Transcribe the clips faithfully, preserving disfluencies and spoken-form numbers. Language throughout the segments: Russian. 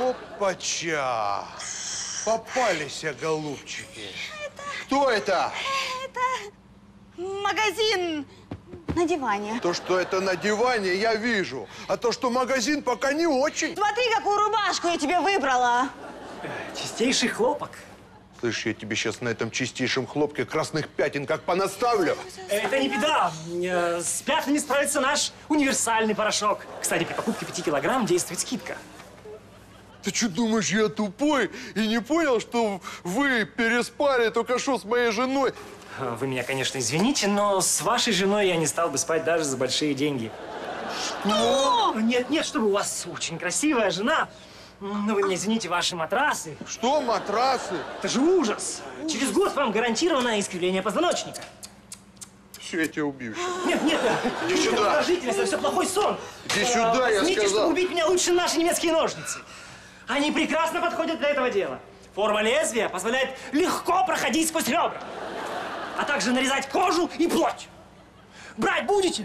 Опача! Попались, голубчики. Это... Кто это? Это магазин на диване. То, что это на диване, я вижу. А то, что магазин, пока не очень. Смотри, какую рубашку я тебе выбрала. Чистейший хлопок. Слышь, я тебе сейчас на этом чистейшем хлопке красных пятен как понаставлю. Это не беда. Э, С пятнами справится наш универсальный порошок. Кстати, при покупке пяти килограмм действует скидка. Ты что, думаешь, я тупой и не понял, что вы переспали только что с моей женой? Вы меня, конечно, извините, но с вашей женой я не стал бы спать даже за большие деньги. Что? Нет, нет, чтобы у вас очень красивая жена. Но вы меня извините, ваши матрасы. Что матрасы? Это же ужас. Через год вам гарантировано искривление позвоночника. Все, я тебя убью. Нет, нет, Иди сюда. продолжительность, это все плохой сон. Иди сюда, я Возьмите, сказал. чтобы убить меня, лучше наши немецкие ножницы. Они прекрасно подходят для этого дела. Форма лезвия позволяет легко проходить сквозь ребра, а также нарезать кожу и плоть. Брать будете?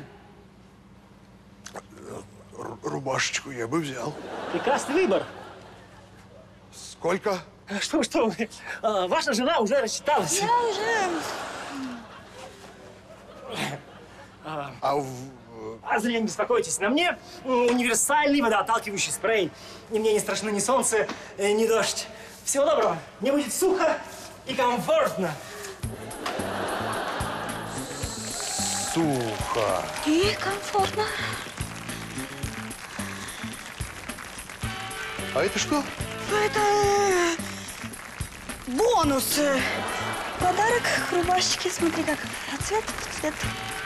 Р- рубашечку я бы взял. Прекрасный выбор. Сколько? Что, что вы? А, ваша жена уже рассчиталась. Я уже... А в... А зря не беспокойтесь, на мне универсальный водоотталкивающий спрей. И мне не страшно ни солнце, э, ни дождь. Всего доброго. Мне будет сухо и комфортно. Сухо. И комфортно. А это что? Это э, бонус. Подарок к рубашечке. Смотри, как цвет, цвет.